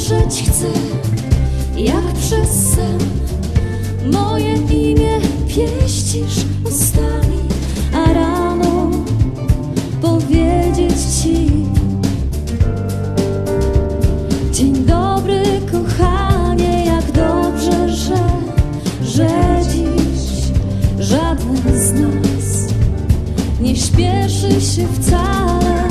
wierzyć chcę, jak przez sen. Moje imię pieścisz ustami, a rano powiedzieć ci: dzień dobry, kochanie, jak dobrze, że dziś żaden z nas nie śpieszy się wcale.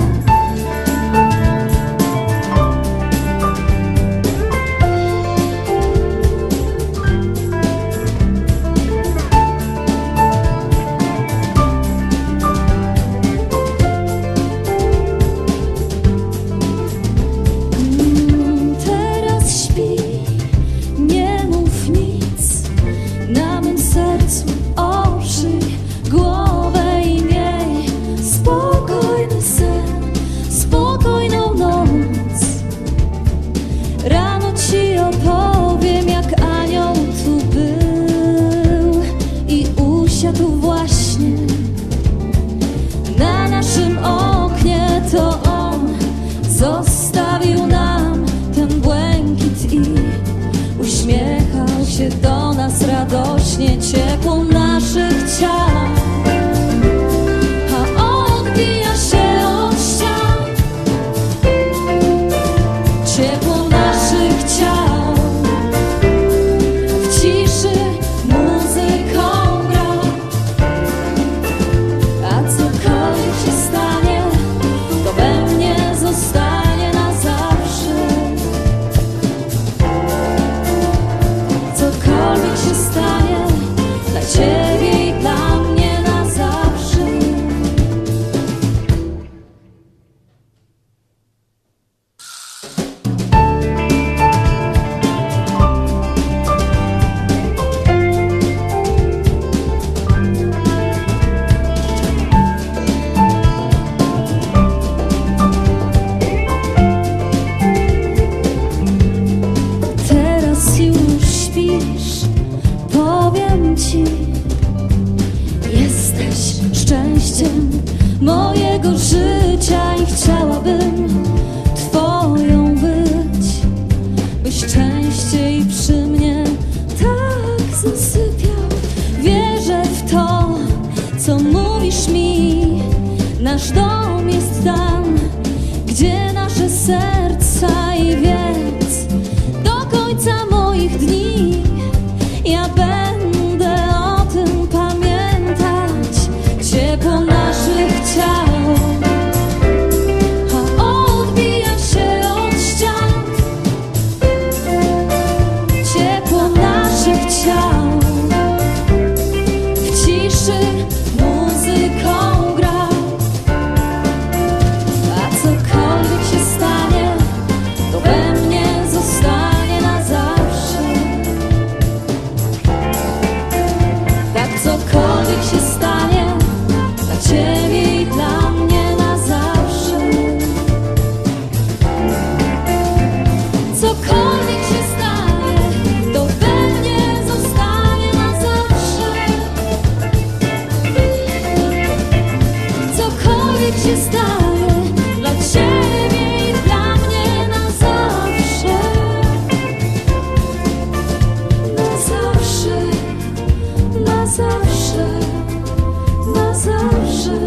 Zostawił nam ten błękit i uśmiechał się do nas radośnie ciepło naszych ciał. A odbija się od ścian ciepło naszych ciał. W ciszy muzyką gra, a cokolwiek się stanie, to we mnie zostanie. Cokolwiek się stanie, dla ciebie i dla mnie na zawsze. Teraz już śpisz, powiem ci, jesteś szczęściem mojego życia i chciałabym twoją być, byś częściej przy mnie tak zasypiał. Wierzę w to, co mówisz mi, nasz dom jest tam, gdzie nasze serca, i więc do końca moich dni ja będę o tym pamiętać. Ciepło naszych ciał, a odbija się od ścian. Ciepło naszych ciał, w ciszy muzyką gra, a cokolwiek się stanie, to we mnie zostanie na zawsze. Tak, cokolwiek się stanie, dla ciebie i dla mnie na zawsze. Cokolwiek się stanie, to we mnie zostanie na zawsze. Cokolwiek się stanie, dla ciebie i dla mnie na zawsze. Na zawsze, na zawsze, na zawsze,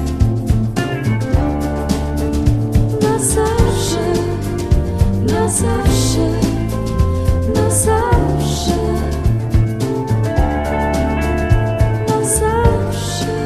na zawsze, na zawsze, na zawsze, na zawsze.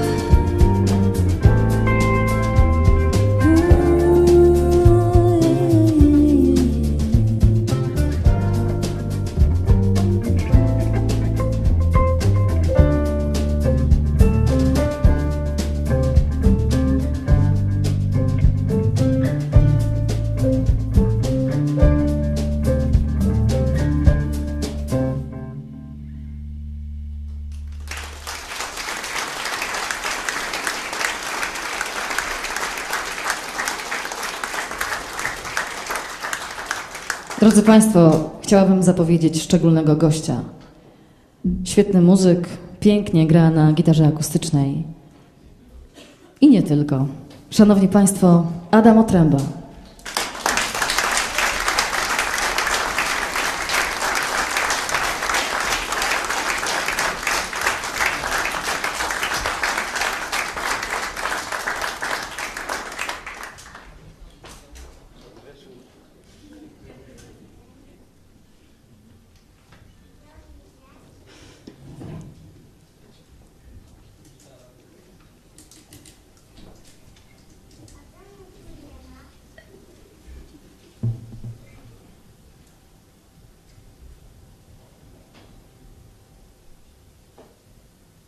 Drodzy Państwo, chciałabym zapowiedzieć szczególnego gościa. Świetny muzyk, pięknie gra na gitarze akustycznej. I nie tylko. Szanowni Państwo, Adam Otręba.